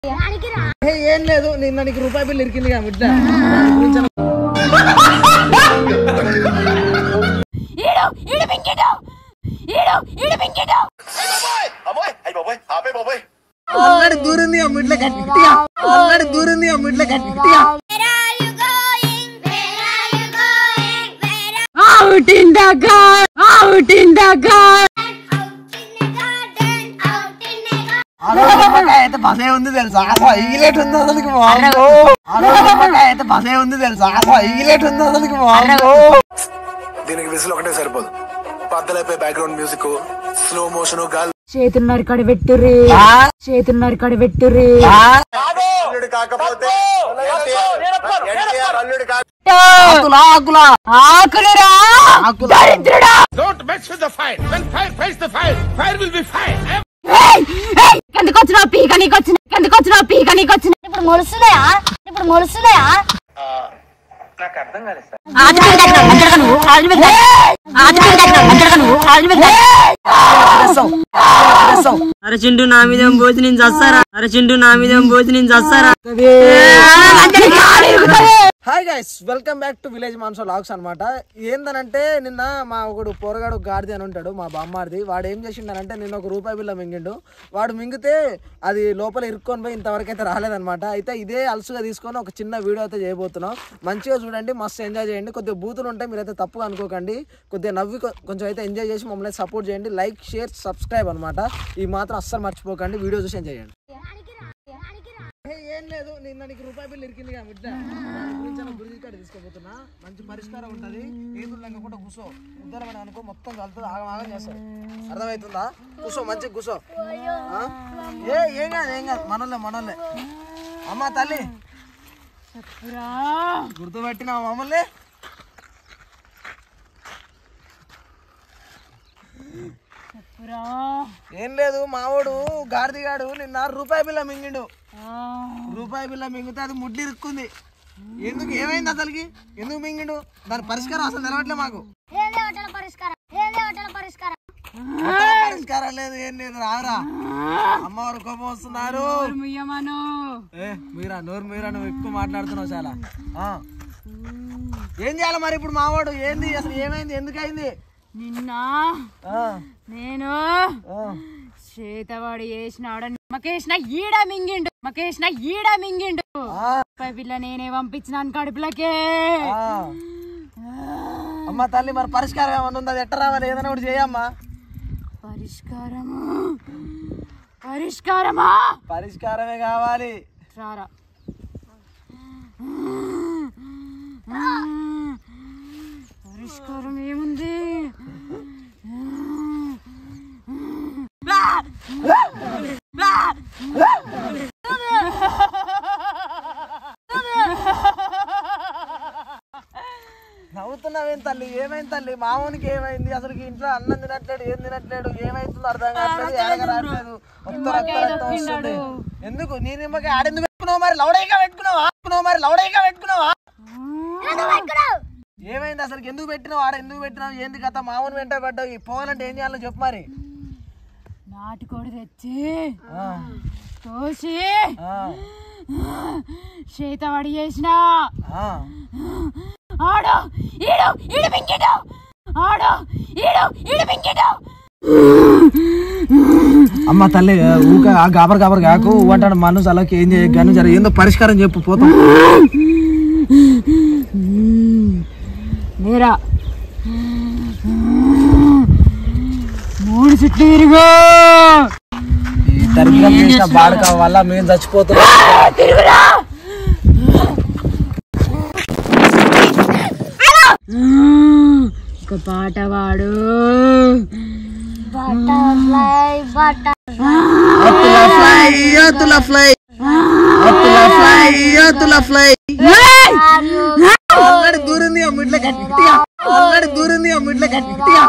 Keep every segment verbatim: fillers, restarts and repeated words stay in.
ఏం లేదు నిన్న నీకు రూపాయి బిల్లు ఇరికింది బిడ్డ ఆల్రెడీ దూరింది ఆ మిడ్ల గట్టిగా ఆల్రెడీ దూరింది ఆ మిడ్ల గట్టిగా Out in the garden, out in the garden. అయితే బసే ఉంది తెలుసా హైలైట్ ఉంది అసలుకి అయితే బసే ఉంది తెలుసా హైలైట్ ఉంది అసలుకి దీనికి విసులు ఒకటే సరిపోదు పద్దలైపోయి బ్యాక్గ్రౌండ్ మ్యూజిక్ స్లో మోషన్ గాలి చేతున్నారు కడ పెట్టుర్రి చేతున్నారు కడ పెట్టుర్రి కాకపోతే ఆకులురా దరిద్రుడా ఎందుకు వచ్చినా పీక నీకు వచ్చిన ఎందుకు వచ్చినా పీక నీకు వచ్చిన ఇప్పుడు మొలుస్తున్నాయా ఇప్పుడు మొలుస్తున్నాయా నాకు అర్థం కాలేదు సార్ అరే చింటూ నా మీద పోసి నేను చస్తారా అరే చింటూ నా మీద పోసి నేను చస్తారా hi guys welcome back to village మాన్సో లాగ్స్ అనమాట. ఏందనంటే నిన్న మా ఒకడు పోరగాడు గాడిది అని ఉంటాడు మా బామ్మారిది. వాడు ఏం చేసిండనంటే నిన్న ఒక రూపాయి బిల్ల మింగిండు. వాడు మింగితే అది లోపల ఇరుక్కొని పోయి ఇంతవరకు అయితే రాలేదనమాట. అయితే ఇదే అలసుగా తీసుకొని ఒక చిన్న వీడియో అయితే చేయబోతున్నాం. మంచిగా చూడండి, మస్తు ఎంజాయ్ చేయండి. కొద్దిగా బూతులు ఉంటాయి, మీరైతే తప్పుగా అనుకోకండి. కొద్దిగా నవ్వి కొంచెం అయితే ఎంజాయ్ చేసి మమ్మల్ని సపోర్ట్ చేయండి. లైక్ షేర్ సబ్స్క్రైబ్ అనమాట. ఈ మాత్రం అస్సలు మర్చిపోకండి. వీడియో చూసి ఎంజాయ్ చేయండి. ఏం లేదు నిన్న నీకు రూపాయి బిల్లు ఇరికింది బిడ్డ గురించి గురించి కాడ తీసుకోబోతున్నా. మంచి పరిష్కారం ఉంటుంది. ఏదో లేకుండా కూర్చో ఉద్దరమని అనుకో, మొత్తం కలుతుంది, ఆగం ఆగం చేస్తాడు. అర్థమవుతుందా? కూర్చో, మంచిగా కూర్చో. ఏ ఏం కాదు ఏం కాదు మనోళ్ళే మనోళ్ళే. అమ్మ తల్లి గుర్తుపెట్టినా మమ్మల్ని. ఏం లేదు మావాడు గాడిదిగాడు నిన్న రూపాయి బిల్ల మింగిండు. రూపాయి బిల్ల మింగితే అది ముడ్లు ఇరుక్కుంది. ఎందుకు ఏమైంది అసలుకి? ఎందుకు మింగిండు? దాని పరిష్కారం అసలు తెలవట్లే మాకు. పరిష్కారం లేదు, ఏం లేదు. రారా అమ్మవారు కోపం వస్తున్నారు. మీరా నోరు మీరా, నువ్వు ఎక్కువ మాట్లాడుతున్నావు చాలా. ఏం చేయాలి మరి ఇప్పుడు మావాడు? ఏంది అసలు ఏమైంది? ఎందుకు అయింది? నిన్న నేను చేతవాడు వేసినాడు నిమ్మకేసిన ఈడ మింగిండు నిమ్మకేసిన ఈడ మింగిండు పిల్ల నేనే పంపించినాను కడుపులకే. అమ్మ తల్లి మరి పరిష్కారం ఏమన్నా ఉంది? అది ఎట్ట రావాలి? ఏదైనా ఒకటి చేయమ్మా. పరిష్కారము పరిష్కారమా పరిష్కారమే కావాలి. రారా పరిష్కారం ఏముంది? నవ్వుతున్నావేం తల్లి? ఏమైంది తల్లి? మామూనికి ఏమైంది? అసలు ఇంట్లో అన్నం తినట్లేడు, ఏం తినట్లేడు, ఏమైతుందో అర్థం కావట్లేదు. ఎడగరాట్లేదు, మొత్తం రక్త రక్తం వస్తుంది. ఎందుకు నీ నిమ్మకాయ ఆడెందుకు పెట్టుకున్నావు? మరి లౌడైగా పెట్టుకున్నావా? మరి లౌడైగా పెట్టుకున్నావా? ఏమైంది అసలు? ఎందుకు పెట్టినావు? ఆడ ఎందుకు పెట్టినావు? ఏంది కథ? మామూలు వెంట పడ్డావు. పోవాలంటే ఏం చేయాలో చెప్పు మరి. నాటుకోడి తెచ్చి కోసి చేతవాడి చేసిన ఆడు ఈడు ఈడు మింగిడు ఆడు ఈడు ఈడు మింగిడు. అమ్మ తల్లి ఊక గాబర్ గాబర్ కాకు అంటాడు. మనసు అలాకి ఏం చేయ గను జర ఏందో పరిష్కారం చెప్పు పోతాం. నేరా మూడు చుట్లు తిరుగు. ఈ దరిద్రం చేసిన బాడక వల్ల మేము చచ్చిపోతున్నాం. తిరుగురా ఒక పాట వాడు. Butterfly butterfly butterfly butterfly already దూరింది ఆ మిడ్ల గట్టిగా ఆల్రెడీ దూరింది ఆ మిడ్ల గట్టిగా.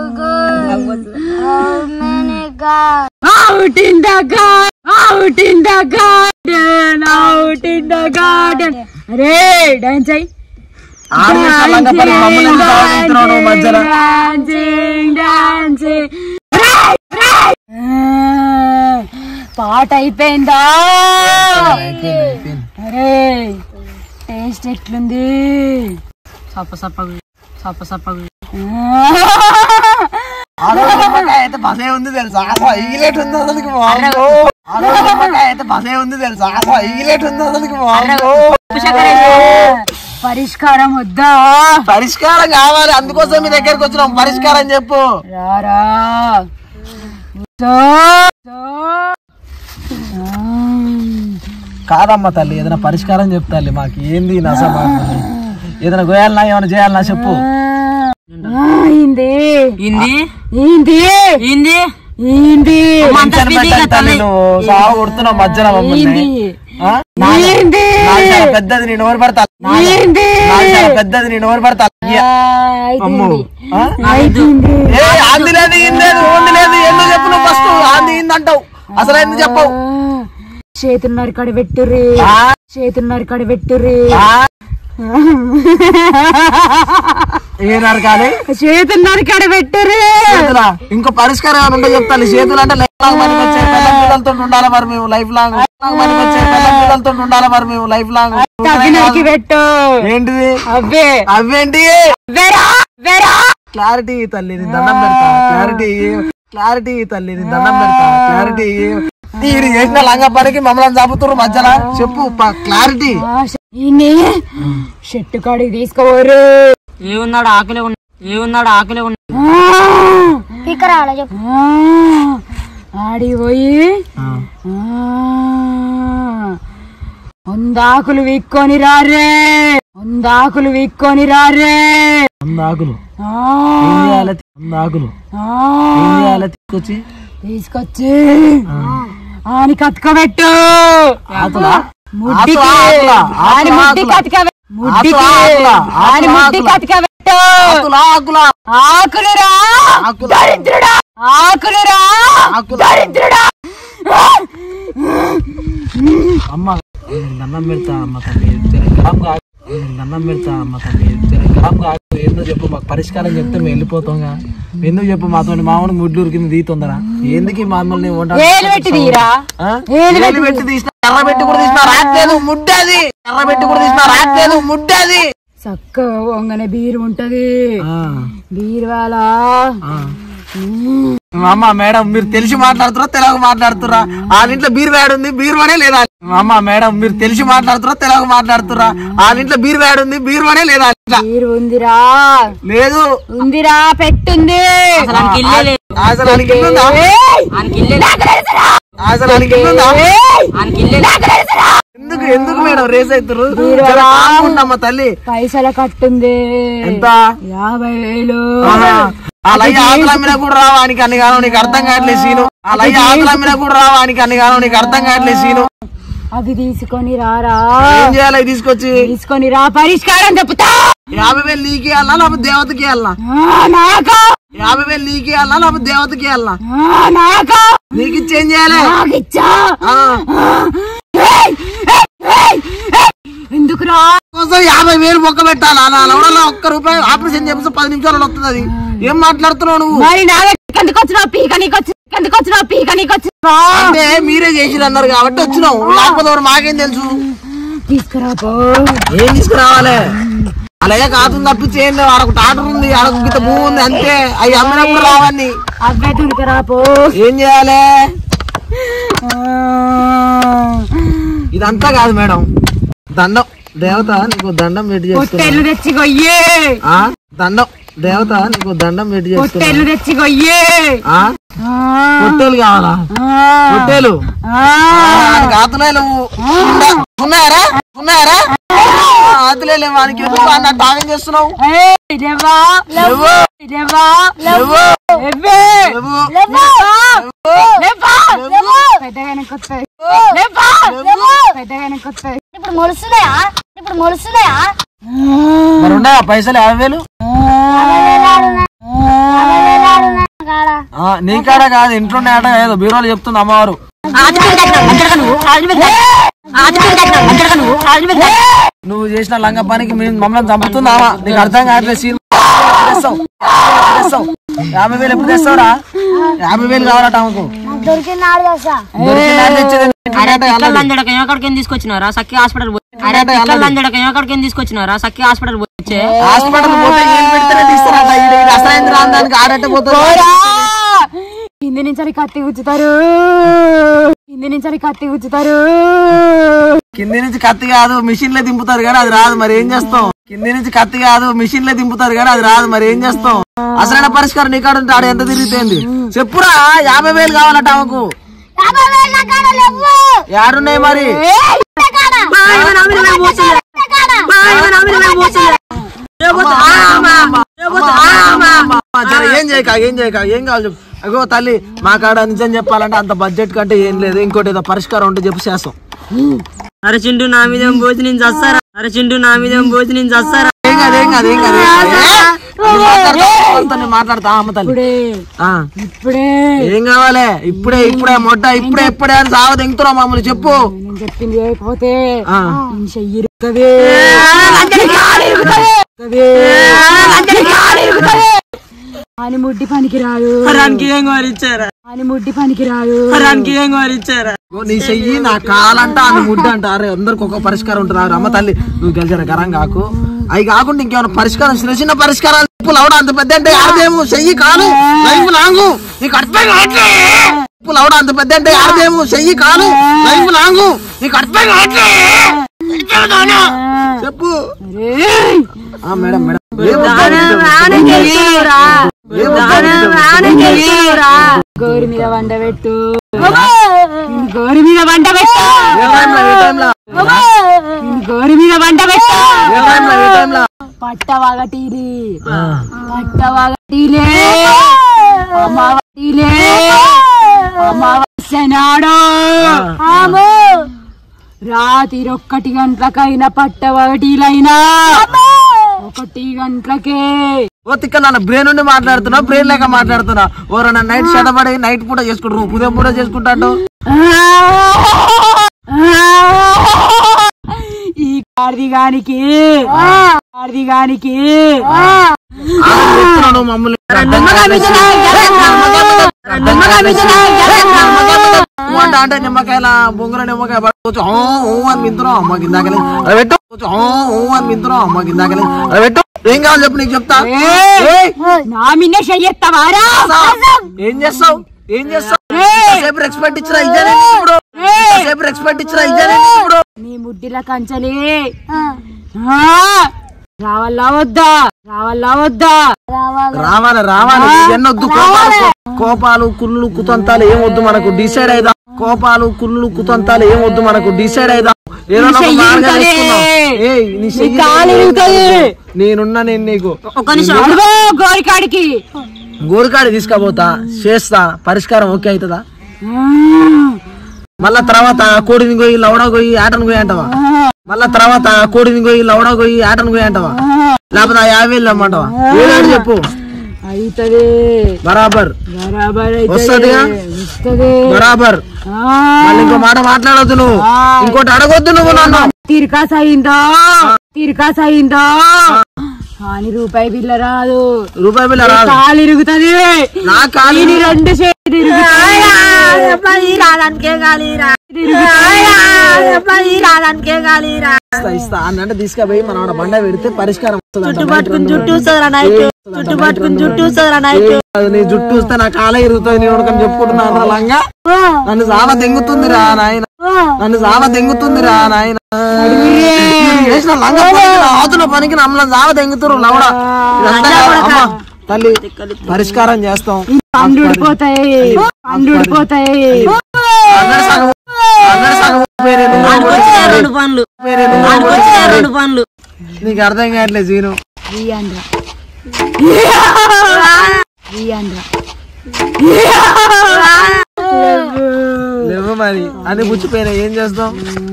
Out in the garden, out in the garden, out in the garden. అరే డాన్స్ అయ్యి పాట అయిపోయిందా? అరే టేస్ట్ ఎట్లుంది? సప్ప సప్పగా సప్ప సప్పగా అయితే బసే ఉంది తెలుసా, హైలైట్ ఉంది అసలుకి. అయితే బసే ఉంది తెలుసా, హైలైట్ ఉంది అసలుకి. పరిష్కారం వద్దా? పరిష్కారం కావాలి, అందుకోసం మీ దగ్గరకు వచ్చినాం. పరిష్కారం చెప్పు. రారా కాదమ్మా తల్లి, ఏదైనా పరిష్కారం చెప్తాలి మాకు. ఏంది నస, ఏదైనా గోయాలన్నా ఏమైనా చేయాలన్నా చెప్పు. ఏంది ఏంది ఏంది ఏంది ఏంది సాగు కొడుతున్నావు మధ్యన మమ్మల్ని. పెద్దది నేను ఎవరు పడతా, పెద్దది నేను ఎవరు పడతా. ఆంది లేదు ఏం లేదు, ఓంది లేదు. ఎందుకు చెప్పు నువ్వు ఫస్ట్? ఆంది ఏందంటావు అసలు, ఎందుకు చెప్పవు? చేతున్నారు కడ పెట్టుర్రి, చేతున్నారు కడ పెట్టుర్రి. ఏ నరకాలి? చేతున్నారు కడ పెట్టుర్రి. ఇంకో పరిష్కారం ఏమైనా ఉంటే చెప్తాను. చేతులు అంటే లైఫ్ లాంగ్ పనికి వచ్చే పిల్లలతో ఉండాలి మరి మేము. లైఫ్ లాంగ్ పనికి వచ్చే పిల్లలతో ఉండాలి మరి మేము. లైఫ్ లాంగ్ పెట్టు. ఏంటిది అవే అవేంటి? క్లారిటీ తల్లి నీ దండం పెడతా. క్లారిటీ క్లారిటీ తల్లి నీ దండం పెడతా. క్లారిటీ మీరు చేసిన లంగా పనికి మమ్మల్ని చంపుతున్నారు మధ్యలో. చెప్పు క్లారిటీ. చెట్టు కాడికి తీసుకోవరు. ఏమున్నాడు ఆకలి ఉన్నా ఏమున్నాడు ఆకలి ఉన్నా ఆడి పోయి వందాకులు వీక్కొని రారే, వందాకులు వీక్కొని రారే. వందాకులు వందాకులు తీసుకొచ్చి తీసుకొచ్చి ఆని కతకబెట్టు. ముడ్డి కతకబెట్టు. ముడ్డి కతకబెట్టు. ఆకులురా దరిద్రుడా, ఆకులురా దరిద్రుడా. అమ్మ దండం పెడతా అమ్మ తల్లి, దండం పెడతా అమ్మ తల్లి. ఎందుకు చెప్పు, మాకు పరిష్కారం చెప్తే మేము వెళ్ళిపోతాంగా. ఎందుకు చెప్పు, మాతో మామూలు ముడ్లూరు కింద దీ తొందర. ఎందుకు మమ్మల్ని పెట్టి తీరా, పెట్టి తీసిన ఎర్ర పెట్టి కూడా తీసిన రాట్లేదు ముడ్డది. ఎర్ర పెట్టి కూడా తీసిన రాట్లేదు ముడ్డది. చక్కగా వంగనే బీరు ఉంటది. బీరువాల అమ్మ మేడం మీరు తెలిసి మాట్లాడుతురా తెలుగు మాట్లాడుతురా? వాళ్ళ ఇంట్లో బీర్ వ్యాడ్ ఉంది, బీరువానే లేదా? అమ్మ మేడం మీరు తెలిసి మాట్లాడుతురా తెలుగు మాట్లాడుతురా? వాళ్ళ ఇంట్లో బీర్ వ్యాడ్ ఉంది, బీరువానే లేదా? బీరు ఉందిరా, లేదు ఉందిరా, పెట్టుంది. అసలు ఎందుకు ఎందుకు మేడం రేస్ అవుతారు తల్లి? పైసల కట్టుంది. ఎంత? యాభై వేలు. అలాగే ఆకులు అమ్మినా కూడా రావానికి అన్ని కాలం నీకు అర్థం కావట్లేదు సీను. అలాగే ఆకులు అమ్మినా కూడా రావానికి అన్ని కాలం నీకు అర్థం కావట్లేదు సీను. అవి తీసుకొని రారా. ఏం చేయాలి తీసుకొచ్చి? తీసుకొని రా, పరిష్కారం చెప్తా. యాభై వేలు నీకే అల్లా లేకపోతే దేవతకి అల్లా? యాభై వేలు నీకే అల్లా లేకపోతే దేవతకి అల్లా? నీకు ఇచ్చి ఏం చేయాలి? ఎందుకురా కోసం యాభై వేలు మొక్క పెట్టాలా? లవడలో ఒక్క రూపాయి ఆపరేషన్ చేపిస్తే పది నిమిషాలు వస్తుంది. అది ఏం మాట్లాడుతున్నావు నువ్వు? మరి నాకెందుకు వచ్చినావు? పీక నీకు వచ్చి ఎందుకు వచ్చినావు? పీక నీకు వచ్చి అంటే మీరే చేసిరు అన్నారు కాబట్టి వచ్చినావు, లేకపోతే మాకేం తెలుసు? తీసుకురాపో. ఏం తీసుకురావాలి? అలాగే కాదు తప్పించేయండి. ఆడొక టాటర్ ఉంది, ఆడొక గిత భూమి ఉంది, అంతే. అవి అమ్మినప్పుడు రావని. అబ్బాయి తీసుకురాపో. ఏం చేయాలి? ఇదంతా కాదు మేడం, దండం దేవత నీకు దండం పెట్టి పొట్టేళ్ళు తెచ్చి కొయ్యే. దండం దేవత నీకు దండం పెట్టి పొట్టేళ్ళు తెచ్చి కొయ్యే. పొట్టేలు కావాలా? పొట్టేలు ఆతులే నువ్వు ఉన్నాయారా? ఉన్నాయారా? ఆతులే వానికి తాగం చేస్తున్నావు. ఇప్పుడు మొలుస్తున్నాయా? ఇప్పుడు మొలుస్తున్నాయా? మరి ఉన్నాయా పైసలు? యాభై వేలు నీ కాడ కాదు, ఇంట్లో ఉన్నాయట. ఏదో బీరోలు చెప్తుంది అమ్మవారు. నువ్వు చేసిన లంగ పనికి మేము మమ్మల్ని చంపుతున్నావా? నీకు అర్థం కావట్లేదు సీన్. యాభై వేలు ఎప్పుడు తెస్తావురా? యాభై వేలు కావాలట ఆమెకు. దొరికిన నాడు చేస్తా. ఎక్కడికి తీసుకొచ్చినారా సఖి హాస్పిటల్ ఎక్కడికి తీసుకొచ్చినారా సఖి హాస్పిటల్ పోయి హాస్పిటల్ పోతే అసలు రాందానికి ఆడట్టే పోతారు. కింది నుంచి కత్తి గుచ్చుతారు, కింది నుంచి కత్తి గుచ్చుతారు. కింది నుంచి కత్తి కాదు మిషన్ లో దింపుతారు కానీ అది రాదు, మరి ఏం చేస్తాం? కింది నుంచి కత్తి కాదు మిషన్ లో దింపుతారు కానీ అది రాదు, మరి ఏం చేస్తాం? అసలైన పరిష్కారం నీ కాడ ఉంటే ఆడ ఎంత తిరిగితేంది చెప్పురా. యాభై వేలు కావాలట ఆమెకు. యాడున్నాయి మరి? ఏం చేయక ఏం చేయక ఏం కావాలి చెప్పు. అగో తల్లి మా కాడ నిజం చెప్పాలంటే అంత బడ్జెట్ కంటే ఏం లేదు, ఇంకోటి ఏదో పరిష్కారం ఉంటే చెప్పు చేస్తాం. అరే చింటూ నా మీద పోసి నేను చస్తారా, అరే చింటూ నా మీద పోసి నేను చస్తారా. ఏం కాదు ఏం కాదు ఏం కాదు మాట్లాడతా అమ్మ తల్లి. ఇప్పుడే ఏం కావాలి? ఇప్పుడే ఇప్పుడే మొట్ట ఇప్పుడే ఇప్పుడే అని సావ దింగుతున్నావు మమ్మల్ని చెప్పు. నేను చెప్పింది చేయకపోతే అని ముడ్డి పనికి రాదు, ఏం కోరిచ్చారా అని ముడ్డి పనికి రాదు, ఏం కోరిచ్చారా. నీ చెయ్యి నా కాలంట అని ముడ్డు అంట. అరే అందరికి ఒక పరిష్కారం ఉంటుంది. అమ్మ తల్లి నువ్వు గెలిచారా గరం కాకు. అవి కాకుండా ఇంకేమైనా పరిష్కారం చిన్న చిన్న పరిష్కారాలు లవడ అంత పెద్ద అంటే ఆడదేమో చెయ్యి కాలు లైఫ్ లాంగు నీకు అర్థం కావట్లే. లవడ అంత పెద్ద అంటే ఆడదేమో చెయ్యి కాలు లైఫ్ లాంగు నీకు అర్థం కావట్లే. చెప్పు మేడం మేడం గోరి మీద వంట పెట్టు, గోరి మీద వంట పెట్టు, గోరి మీద వంట పెట్టు. పట్టవగటీలి పట్టవగటీలే అమావటీలే అమావాస్య నాడు రాత్రి ఒక్కటి గంటలకైనా పట్టవగటీలైనా ఒకటి గంటలకే. ఓ తిక్క నన్ను బ్రెయిన్ నుండి మాట్లాడుతున్నా, బ్రెయిన్ లేక మాట్లాడుతున్నా. ఓరన్నా నైట్ షటపడి నైట్ పూట చేసుకుంటారు, ఉదయం పూట చేసుకుంటాడు. ఈ కార్దిగానికి కార్దిగానికి మమ్మల్ని అంటే నిమ్మకాయల బొంగుల నిమ్మకాయ పట్టుకోవచ్చు అని మింతున్నాం అమ్మ కిందాకలే అది పెట్టు అని మింతున్నాం అమ్మ కిందాకలే అది పెట్టు. ఏం కావాలి చెప్పు నీకు చెప్తా. నామినేషయ్యేస్తావారా? ఏం చేస్తావు ఏం చేస్తావు? సేపు రెస్పెక్ట్ ఇచ్చినా ఇదే ఇప్పుడు, సేపు రెస్పెక్ట్ ఇచ్చినా ఇదే ఇప్పుడు. నీ ముడ్డిల కంచలే రావాలా వద్దా రావాలా వద్దా? రావాలి రావాలి. ఎన్నొద్దు కోపాలు కోపాలు కుళ్ళు కుతంతాలు ఏం వద్దు మనకు, డిసైడ్ అయిదా. కోపాలు కుళ్ళు కుతంతాలు ఏం వద్దు మనకు, డిసైడ్ అయిదా. నేనున్నా నేను నీకు గోరికాడికి గోరికాడి తీసుకపోతా చేస్తా పరిష్కారం ఓకే అవుతుందా? మళ్ళా తర్వాత కోడిని పోయి లవడా పోయి ఆటను పోయి అంటావా? మళ్ళా తర్వాత కోడిని పోయి లవడా పోయి ఆటను పోయి అంటావా? లేకపోతే ఆ యాభై వేలు అమ్మంటావా? ఏడాడు చెప్పు. అయితది బరాబర్ బరాబర్ వస్తదిగా బరాబర్. మళ్ళీ ఇంకో మాట మాట్లాడొద్దు నువ్వు, ఇంకోటి అడగొద్దు నువ్వు నన్ను. తిరకాస్ అయిందా తిరకాస్ అయిందా కానీ రూపాయి బిల్ల రాదు, రూపాయి బిల్ల రాదు. కాలు ఇరుగుతుంది నా కాలు రెండు చేతులు ఇస్తా అన్నంటే తీసుకుపోయి మనం బండ పెడితే పరిష్కారం జుట్టు పట్టుకుని జుట్టు జుట్టు పట్టుకుని జుట్టు నీ జుట్టు వస్తే నా కాలే ఇరుగుతుంది నేను చెప్పుకుంటున్నాను. లంగా నన్ను సావ తెంగుతుంది రా నాయన, నన్ను సావ తెంగుతుంది రా నాయన. చేసిన లంగా ఆతుల పనికి నమ్మల్ని సావ తెంగుతురు లవడా. తల్లి పరిష్కారం చేస్తాం. పండు ఊడిపోతాయి పండు ఊడిపోతాయి రెండు పనులు రెండు పనులు నీకు అర్థం కావట్లేదు సీను. లేవు మరి అని పుచ్చిపోయినా ఏం చేస్తాం?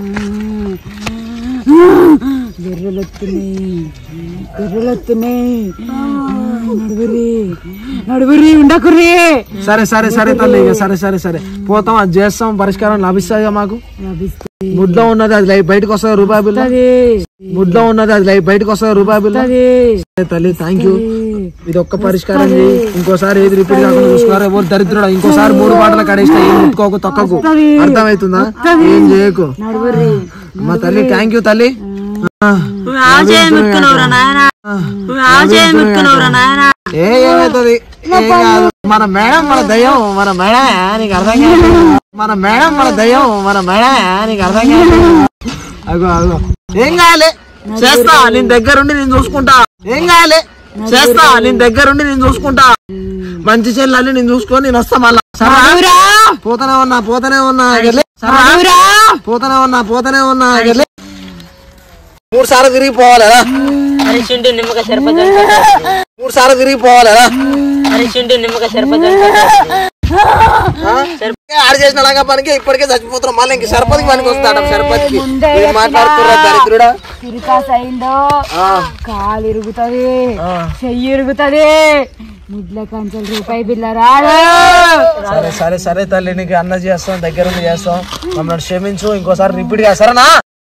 గొర్రెలు వస్తున్నాయి గొర్రెలు వస్తున్నాయి నడుగురి నడుగురి ఉండకుర్రి. సరే సరే సరే తల్లి సరే సరే సరే పోతాం, అది చేస్తాం, పరిష్కారం లభిస్తుంది మాకు. ముడ్లో ఉన్నది అది లైఫ్ బయటకు వస్తుంది రూపాయి బిల్, ముడ్లో ఉన్నది అది లైఫ్ బయటకు వస్తుంది రూపాయి బిల్. తల్లి థ్యాంక్ యూ. ఇది ఒక్క పరిష్కారం చేయి. ఇంకోసారి ఏది రిపీట్ కాకుండా చూసుకున్నారు. ఎవరు దరిద్రుడు ఇంకోసారి మూడు పాటలు కడేస్తా. ఏం ముట్టుకోకు తొక్కకు. అర్థమవుతుందా? ఏం చేయకు. మా తల్లి థ్యాంక్ యూ తల్లి. ఏ ఏమైతుంది ఏం కాదు. మన మేడం మన దయ్యం మన మేడం నీకు అర్థం కాదు. మన మేడం మన దయ్యం మన మేడం నీకు అర్థం కాదు. అగో అగో ఏం కావాలి చేస్తా. నేను దగ్గరుండి నేను చూసుకుంటా. ఏం కావాలి చేస్తా. నేను దగ్గరుండి నేను చూసుకుంటా. మంచి చెల్లెల్ని నేను చూసుకొని నేను వస్తా. మళ్ళా పోతనే ఉన్నా పోతనే ఉన్నా పోతనే ఉన్నా పోతనే ఉన్నా మూడు సార్లు తిరిగిపోవాలి. నిమ్మకాయ సరిపడ మూడు సార్లు తిరిగిపోవాలి. నిమ్మకాయ సరిపడ ఆడు చేసిన లాగా పనికి ఇప్పటికే చచ్చిపోతున్నాం. మళ్ళీ ఇంక సరిపతికి పనికి వస్తాడు. సరిపతికి మాట్లాడుతున్నా దరిద్రుడా. అయిందో కాలు ఇరుగుతుంది, చెయ్యి ఇరుగుతుంది, ముడ్ల కంచెలు రూపాయి బిల్ల రాదు. సరే సరే సరే తల్లి నీకు అన్న చేస్తాం దగ్గర చేస్తాం. మమ్మల్ని క్షమించు. ఇంకోసారి రిపీట్ గా సరేనా?